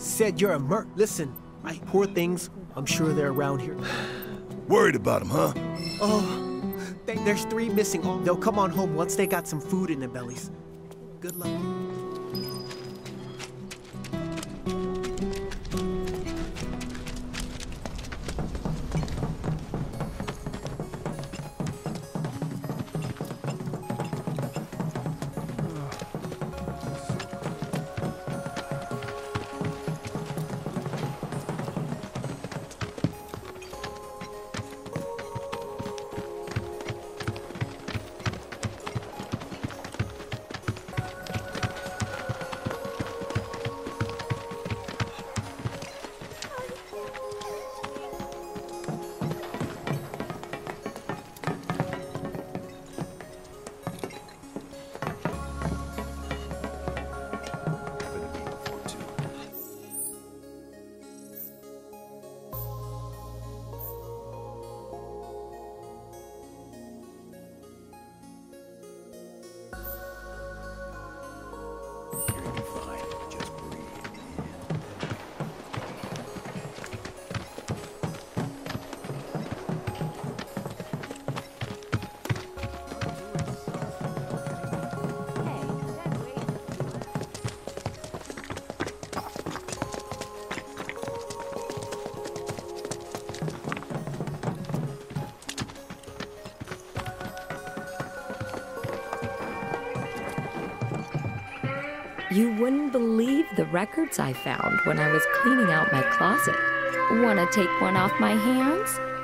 Said you're a merc. Listen, poor things. I'm sure they're around here. Worried about them, huh? Oh, there's 3 missing. They'll come on home once they got some food in their bellies. Good luck. You wouldn't believe the records I found when I was cleaning out my closet. Want to take one off my hands?